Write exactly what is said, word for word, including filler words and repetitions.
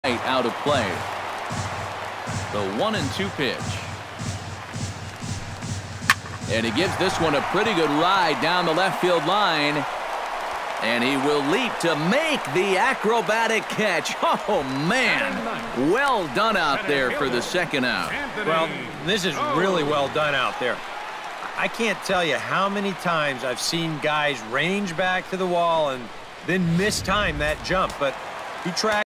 out of play. The one and two pitch. And he gives this one a pretty good ride down the left field line. And he will leap to make the acrobatic catch. Oh, man. Well done out there for the second out. Well, this is really well done out there. I can't tell you how many times I've seen guys range back to the wall and then mistime that jump, but he tracked